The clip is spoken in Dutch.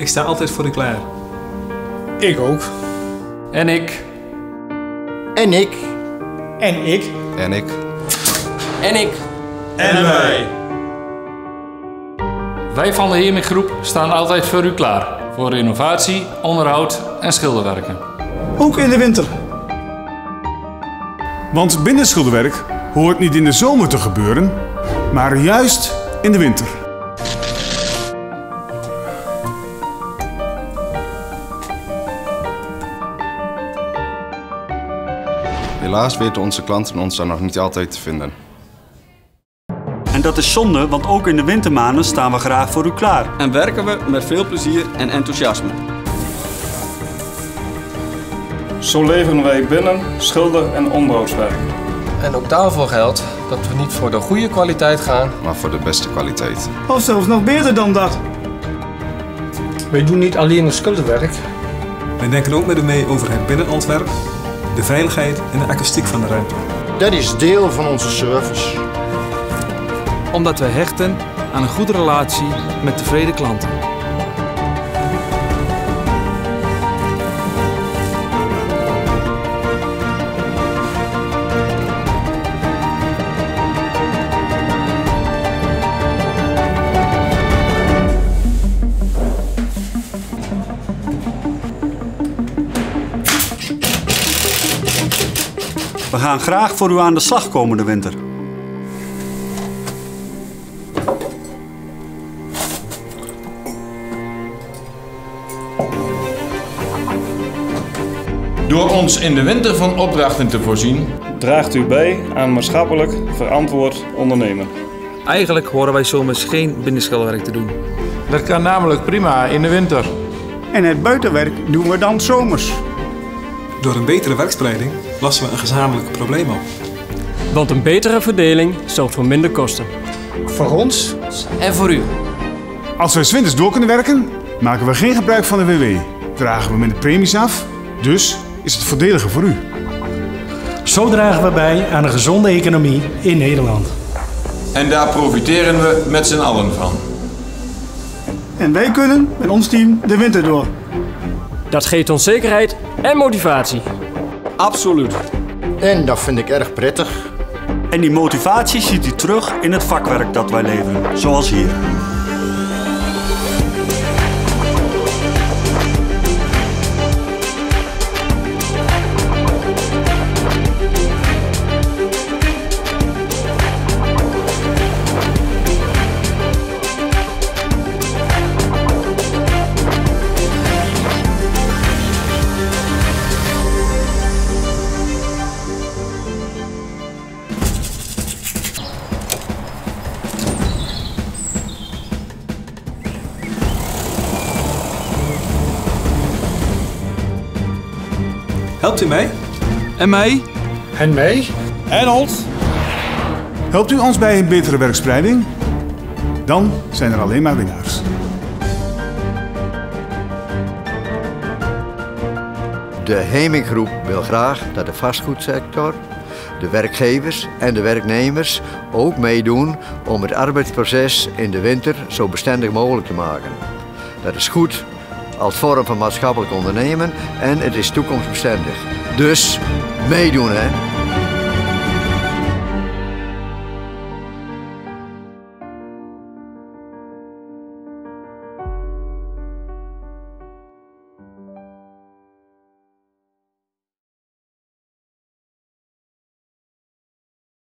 Ik sta altijd voor u klaar. Ik ook. En ik. En ik. En ik. En ik. En ik. En wij. Wij van de Hemikgroep staan altijd voor u klaar. Voor renovatie, onderhoud en schilderwerken. Ook in de winter. Want binnenschilderwerk hoort niet in de zomer te gebeuren, maar juist in de winter. Helaas weten onze klanten ons daar nog niet altijd te vinden. En dat is zonde, want ook in de wintermaanden staan we graag voor u klaar. En werken we met veel plezier en enthousiasme. Zo leveren wij binnen-, schilder- en onderhoudswerk. En ook daarvoor geldt dat we niet voor de goede kwaliteit gaan, maar voor de beste kwaliteit. Of zelfs nog beter dan dat. Wij doen niet alleen het schilderwerk. Wij denken ook met u mee over het binnenontwerp, de veiligheid en de akoestiek van de ruimte. Dat is deel van onze service. Omdat we hechten aan een goede relatie met tevreden klanten. We gaan graag voor u aan de slag komende winter. Door ons in de winter van opdrachten te voorzien, draagt u bij aan maatschappelijk verantwoord ondernemen. Eigenlijk horen wij zomers geen binnenschilderwerk te doen. dat kan namelijk prima in de winter. En het buitenwerk doen we dan zomers. Door een betere werkspreiding lossen we een gezamenlijk probleem op. Want een betere verdeling zorgt voor minder kosten. Voor ons en voor u. Als wij 's winters door kunnen werken, maken we geen gebruik van de WW. Dragen we minder premies af, dus is het voordeliger voor u. Zo dragen we bij aan een gezonde economie in Nederland. En daar profiteren we met z'n allen van. En wij kunnen met ons team de winter door. Dat geeft ons zekerheid en motivatie. Absoluut. En dat vind ik erg prettig. En die motivatie ziet u terug in het vakwerk dat wij leveren, zoals hier. Helpt u mij? En mij? En mij? En ons? Helpt u ons bij een betere werkspreiding? Dan zijn er alleen maar winnaars. De Hemikgroep wil graag dat de vastgoedsector, de werkgevers en de werknemers ook meedoen om het arbeidsproces in de winter zo bestendig mogelijk te maken. Dat is goed als vorm van maatschappelijk ondernemen en het is toekomstbestendig. Dus meedoen, hè!